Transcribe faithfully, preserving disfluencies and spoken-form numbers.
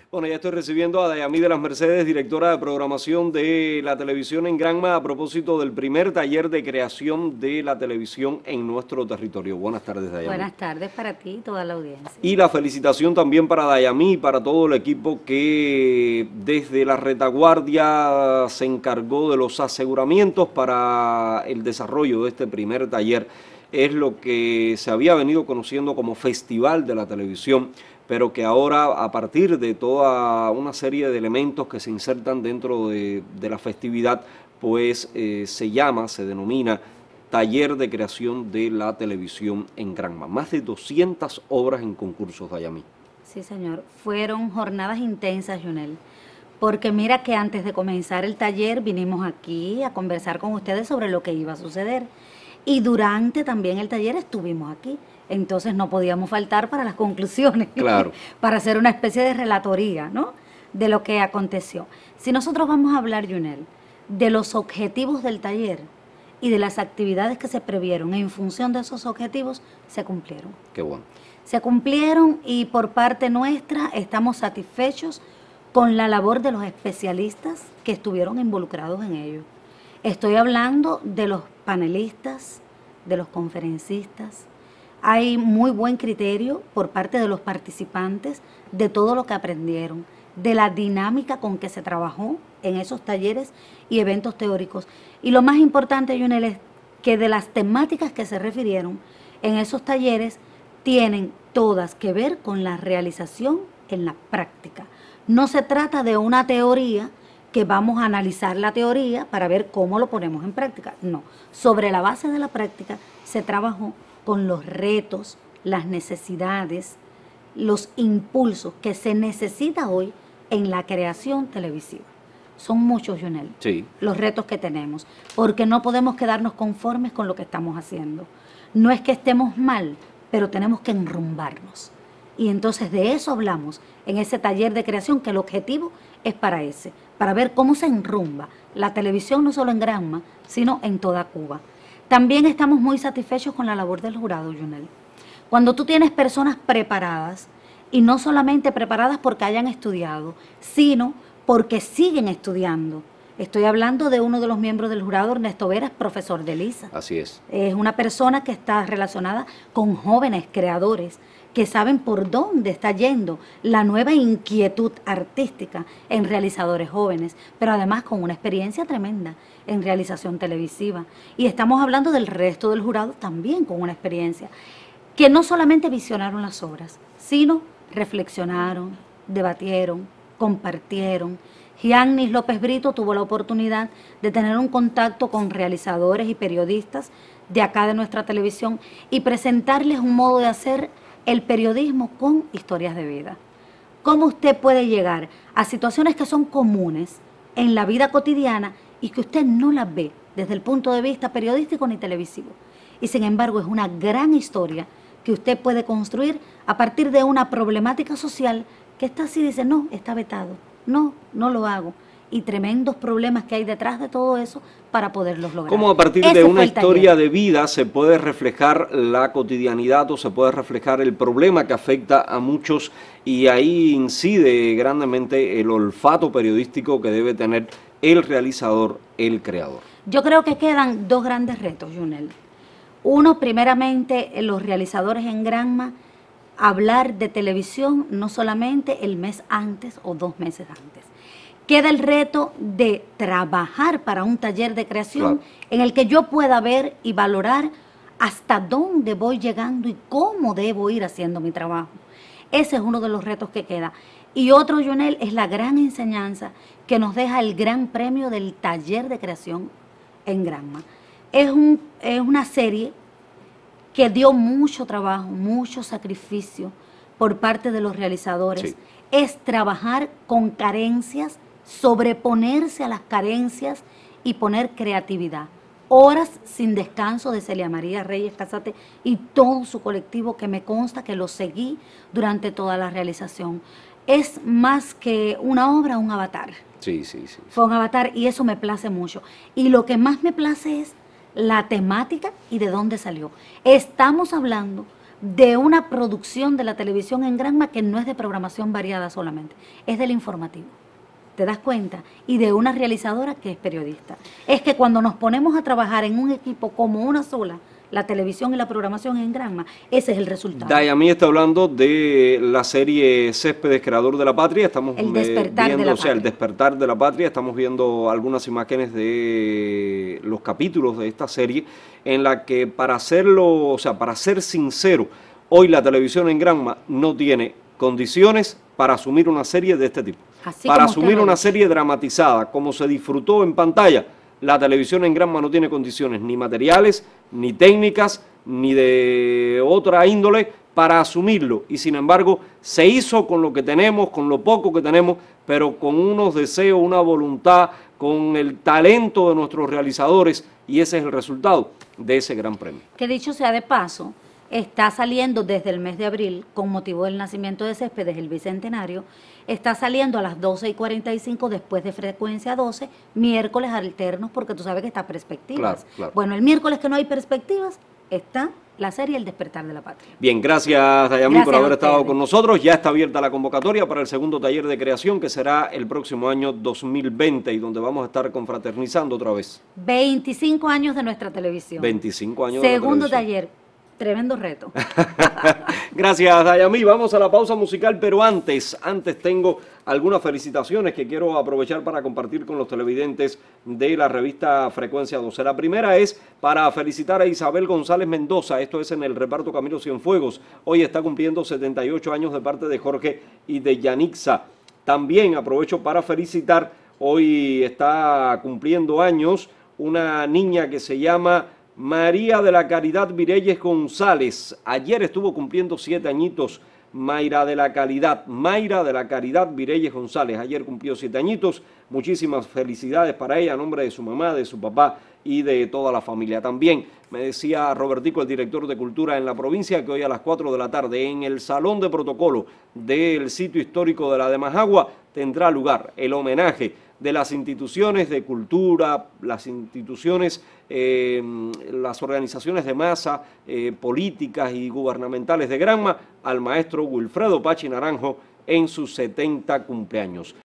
Bueno, ya estoy recibiendo a Dayamí de las Mercedes, directora de programación de la televisión en Granma, a propósito del primer taller de creación de la televisión en nuestro territorio. Buenas tardes, Dayamí. Buenas tardes para ti y toda la audiencia. Y la felicitación también para Dayamí y para todo el equipo que desde la retaguardia se encargó de los aseguramientos para el desarrollo de este primer taller. Es lo que se había venido conociendo como Festival de la Televisión, pero que ahora, a partir de toda una serie de elementos que se insertan dentro de, de la festividad, pues eh, se llama, se denomina Taller de Creación de la Televisión en Granma. Más de doscientas obras en concursos, Dayamí. Sí, señor. Fueron jornadas intensas, Junel, porque mira que antes de comenzar el taller vinimos aquí a conversar con ustedes sobre lo que iba a suceder. Y durante también el taller estuvimos aquí. Entonces no podíamos faltar para las conclusiones, claro, para hacer una especie de relatoría, ¿no?, de lo que aconteció. Si nosotros vamos a hablar, Junel, de los objetivos del taller y de las actividades que se previeron en función de esos objetivos, se cumplieron. Qué bueno. Se cumplieron y por parte nuestra estamos satisfechos con la labor de los especialistas que estuvieron involucrados en ello. Estoy hablando de los panelistas, de los conferencistas. Hay muy buen criterio por parte de los participantes de todo lo que aprendieron, de la dinámica con que se trabajó en esos talleres y eventos teóricos. Y lo más importante, Junel, es que de las temáticas que se refirieron en esos talleres tienen todas que ver con la realización en la práctica. No se trata de una teoría que vamos a analizar la teoría para ver cómo lo ponemos en práctica. No, sobre la base de la práctica se trabajó con los retos, las necesidades, los impulsos que se necesita hoy en la creación televisiva. Son muchos, Junel, sí, los retos que tenemos, porque no podemos quedarnos conformes con lo que estamos haciendo. No es que estemos mal, pero tenemos que enrumbarnos. Y entonces de eso hablamos en ese taller de creación, que el objetivo es para ese, para ver cómo se enrumba la televisión no solo en Granma, sino en toda Cuba. También estamos muy satisfechos con la labor del jurado, Junel. Cuando tú tienes personas preparadas, y no solamente preparadas porque hayan estudiado, sino porque siguen estudiando. Estoy hablando de uno de los miembros del jurado, Ernesto Veras, profesor de Lisa. Así es. Es una persona que está relacionada con jóvenes creadores que saben por dónde está yendo la nueva inquietud artística en realizadores jóvenes, pero además con una experiencia tremenda en realización televisiva. Y estamos hablando del resto del jurado también con una experiencia, que no solamente visionaron las obras, sino reflexionaron, debatieron, compartieron. Giannis López Brito tuvo la oportunidad de tener un contacto con realizadores y periodistas de acá de nuestra televisión y presentarles un modo de hacer el periodismo con historias de vida. ¿Cómo usted puede llegar a situaciones que son comunes en la vida cotidiana y que usted no las ve desde el punto de vista periodístico ni televisivo? Y sin embargo es una gran historia que usted puede construir a partir de una problemática social que está así, dice, no, está vetado, no, no lo hago. Y tremendos problemas que hay detrás de todo eso para poderlos lograr. ¿Cómo a partir Ese de una historia taller. de vida se puede reflejar la cotidianidad o se puede reflejar el problema que afecta a muchos, y ahí incide grandemente el olfato periodístico que debe tener el realizador, el creador? Yo creo que quedan dos grandes retos, Junel. Uno, primeramente, los realizadores en Granma, hablar de televisión no solamente el mes antes o dos meses antes. Queda el reto de trabajar para un taller de creación, claro, en el que yo pueda ver y valorar hasta dónde voy llegando y cómo debo ir haciendo mi trabajo. Ese es uno de los retos que queda. Y otro, Junel, es la gran enseñanza que nos deja el gran premio del taller de creación en Granma. Es, un, es una serie que dio mucho trabajo, mucho sacrificio por parte de los realizadores. Sí. Es trabajar con carencias, sobreponerse a las carencias y poner creatividad. Horas sin descanso de Celia María Reyes Casate y todo su colectivo, que me consta que lo seguí durante toda la realización. Es más que una obra, un avatar. Sí, sí, sí. Fue un avatar y eso me place mucho. Y lo que más me place es la temática y de dónde salió. Estamos hablando de una producción de la televisión en Granma que no es de programación variada solamente, es del informativo. ¿Te das cuenta? Y de una realizadora que es periodista. Es que cuando nos ponemos a trabajar en un equipo como una sola, la televisión y la programación en Granma, ese es el resultado. Dayamí está hablando de la serie Céspedes, Creador de la Patria. Estamos el despertar viendo, de la o sea, patria. el despertar de la patria. Estamos viendo algunas imágenes de los capítulos de esta serie, en la que para hacerlo, o sea, para ser sincero, hoy la televisión en Granma no tiene condiciones para asumir una serie de este tipo. Así para como asumir una dice. serie dramatizada, como se disfrutó en pantalla. La televisión en Granma no tiene condiciones ni materiales, ni técnicas, ni de otra índole para asumirlo. Y sin embargo, se hizo con lo que tenemos, con lo poco que tenemos, pero con unos deseos, una voluntad, con el talento de nuestros realizadores, y ese es el resultado de ese gran premio. Que dicho sea de paso, está saliendo desde el mes de abril, con motivo del nacimiento de Céspedes, el bicentenario, está saliendo a las doce y cuarenta y cinco después de Frecuencia doce, miércoles alternos, porque tú sabes que está Perspectivas. Claro, claro. Bueno, el miércoles que no hay Perspectivas, está la serie El Despertar de la Patria. Bien, gracias Dayamí Gracias por haber a estado ustedes. con nosotros. Ya está abierta la convocatoria para el segundo taller de creación, que será el próximo año dos mil veinte, y donde vamos a estar confraternizando otra vez. veinticinco años de nuestra televisión. veinticinco años de la Segundo televisión. taller. Tremendo reto. Gracias, Dayamí. Vamos a la pausa musical, pero antes, antes tengo algunas felicitaciones que quiero aprovechar para compartir con los televidentes de la revista Frecuencia doce. La primera es para felicitar a Isabel González Mendoza, esto es en el reparto Camilo Cienfuegos. Hoy está cumpliendo setenta y ocho años de parte de Jorge y de Yanixa. También aprovecho para felicitar, hoy está cumpliendo años una niña que se llama María de la Caridad Vireyes González. Ayer estuvo cumpliendo siete añitos Mayra de la Caridad, Mayra de la Caridad Vireyes González. Ayer cumplió siete añitos. Muchísimas felicidades para ella, a nombre de su mamá, de su papá y de toda la familia. También me decía Robertico, el director de Cultura en la provincia, que hoy a las cuatro de la tarde en el Salón de Protocolo del sitio histórico de la de Majagua tendrá lugar el homenaje de las instituciones de cultura, las instituciones, eh, las organizaciones de masa, eh, políticas y gubernamentales de Granma, al maestro Wilfredo Pachi Naranjo en sus setenta cumpleaños.